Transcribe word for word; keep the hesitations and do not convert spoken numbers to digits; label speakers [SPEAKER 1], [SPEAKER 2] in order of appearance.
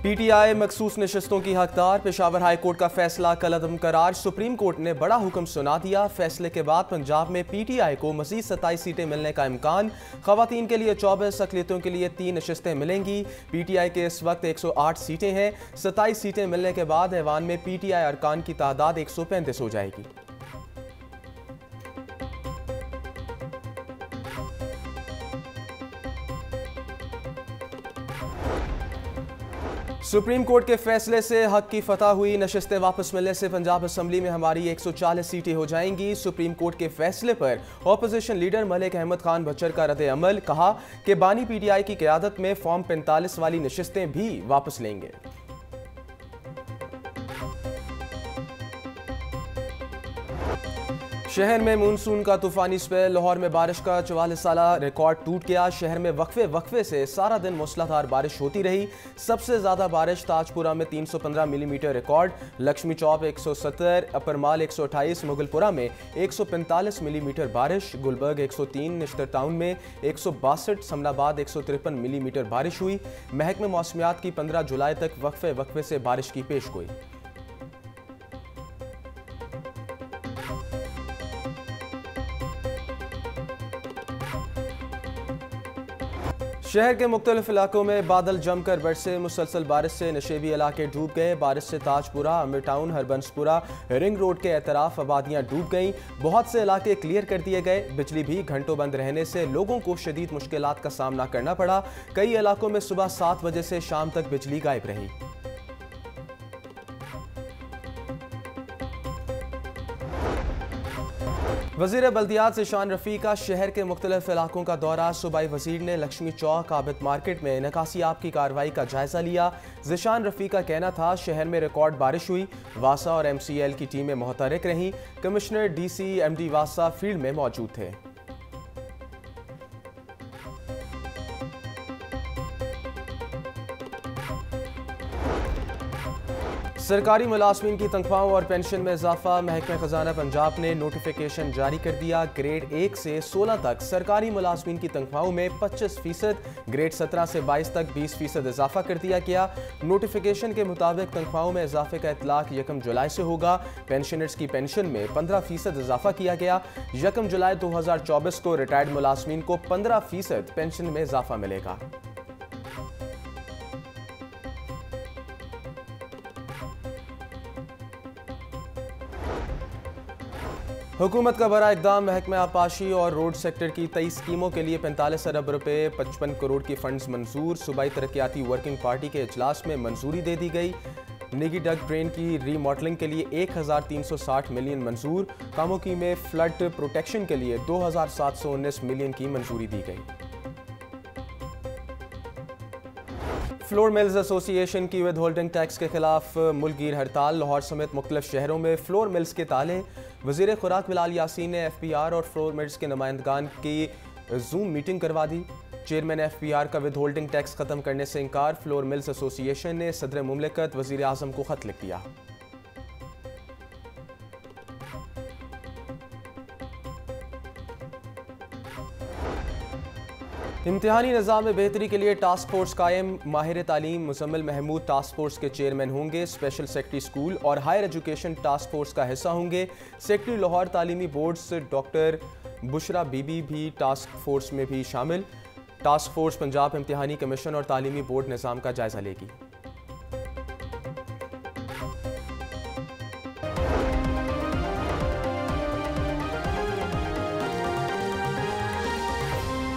[SPEAKER 1] PTI मखसूस नशस्तों की हकदार। पेशावर हाई कोर्ट का फैसला कल अदम करार। सुप्रीम कोर्ट ने बड़ा हुक्म सुना दिया। फैसले के बाद पंजाब में पीटीआई को मजीद सत्ताईस सीटें मिलने का इम्कान। खवातीन के लिए चौबीस, अकलियतों के लिए तीन नशस्तें मिलेंगी। पीटीआई के इस वक्त एक सौ आठ सीटें हैं। सत्ताईस सीटें मिलने के बाद ऐवान में पीटीआई अरकान की तादाद एक सौ पैंतीस हो जाएगी। सुप्रीम कोर्ट के फैसले से हक की फतह हुई। नशस्तें वापस मिलने से पंजाब असम्बली में हमारी एक सौ चालीस सीटें हो जाएंगी। सुप्रीम कोर्ट के फैसले पर ऑपोजिशन लीडर मलिक अहमद खान बच्चर का रद्द अमल। कहा कि बानी पीटीआई की क़यादत में फॉर्म पैंतालीस वाली नशस्तें भी वापस लेंगे। शहर में मानसून का तूफानी स्पेल। लाहौर में बारिश का चवालीस साला रिकॉर्ड टूट गया। शहर में वक्फे वक्फे से सारा दिन मूसलाधार बारिश होती रही। सबसे ज्यादा बारिश ताजपुरा में तीन सौ पंद्रह मिलीमीटर रिकॉर्ड, लक्ष्मी चौक एक सौ सत्तर, अपर माल एक सौ अट्ठाईस, मुगलपुरा में एक सौ पैंतालीस मिलीमीटर बारिश, गुलबर्ग एक सौ तीन, निश्तर टाउन में एक सौ बासठ, समनाबाद एक सौ तिरपन मिलीमीटर बारिश हुई। महकमे मौसमियात की पंद्रह जुलाई तक वक्फे वक्फे से बारिश की पेशगोई। शहर के मुख्तलिफ इलाकों में बादल जमकर बरसे। मुसलसल बारिश से नशेबी इलाके डूब गए। बारिश से ताजपुरा, अमीर टाउन, हरबंसपुरा, रिंग रोड के एतराफ आबादियां डूब गईं। बहुत से इलाके क्लियर कर दिए गए। बिजली भी घंटों बंद रहने से लोगों को शदीद मुश्किलात का सामना करना पड़ा। कई इलाकों में सुबह सात बजे से शाम तक बिजली गायब रही। वज़ीर बल्दियात ज़िशान रफ़ी का शहर के मुख्तलिफ इलाकों का दौरा। सूबाई वज़ीर ने लक्ष्मी चौक, आबिद मार्केट में निकासियाब की कार्रवाई का जायजा लिया। ज़िशान रफ़ी का कहना था शहर में रिकॉर्ड बारिश हुई। वासा और एम सी एल की टीमें मुहतरक रहीं। Commissioner, D C, M D वासा फील्ड में मौजूद थे। सरकारी मुलाजमीन की तनख्वाहों और पेंशन में इजाफा। महकमा खजाना पंजाब ने नोटिफिकेशन जारी कर दिया। ग्रेड एक से सोलह तक सरकारी मुलाजमीन की तनख्वाहों में पच्चीस फीसद, ग्रेड सत्रह से बाईस तक बीस फीसद इजाफा कर दिया गया। नोटिफिकेशन के मुताबिक तनख्वाहों में इजाफे का इतलाक यकम जुलाई से होगा। पेंशनर्स की पेंशन में पंद्रह फीसद इजाफा किया गया। यकम जुलाई दो हजार चौबीस को रिटायर्ड मुलाजमीन को पंद्रह फीसद पेंशन में इजाफा मिलेगा। हुकूमत का बड़ा इकदाम। महकमा आपाशी और रोड सेक्टर की तेईस स्कीमों के लिए पैंतालीस अरब रुपए पचपन करोड़ की फंड्स मंजूर। सूबाई तरक्याती वर्किंग पार्टी के इजलास में मंजूरी दे दी गई। निगी डग ट्रेन की रीमॉडलिंग के लिए एक हजार तीन सौ साठ मिलियन मंजूर। कामोकी में फ्लड प्रोटेक्शन के लिए दो हजार सात सौ उन्नीस मिलियन की मंजूरी दी गई। फ्लोर मिल्स एसोसिएशन की विद होल्डिंग टैक्स के खिलाफ मुल्कगीर हड़ताल। लाहौर समेत मुख्तलिफ शहरों में फ्लोर मिल्स के ताले। वज़ीर खुराक बिलाल यासीन ने एफ पी आर और फ्लोर मिल्स के नुमाइंदगान की जूम मीटिंग करवा दी। चेयरमैन एफ पी आर का विद होल्डिंग टैक्स खत्म करने से इनकार। फ्लोर मिल्स एसोसिएशन ने सदर मुमलिकत वज़ीर आज़म को खत लिख दिया। इम्तिहानी निज़ाम में बेहतरी के लिए टास्क फोर्स कायम। माहिर तालीम मुजम्मिल महमूद टास्क फोर्स के चेयरमैन होंगे। स्पेशल सेक्रेटरी स्कूल और हायर एजुकेशन टास्क फोर्स का हिस्सा होंगे। सेक्रेटरी लाहौर तालीमी बोर्ड्स डॉक्टर बुशरा बीबी भी टास्क फोर्स में भी शामिल। टास्क फोर्स पंजाब इम्तिहानी कमीशन और तालीमी बोर्ड निज़ाम का जायजा लेगी।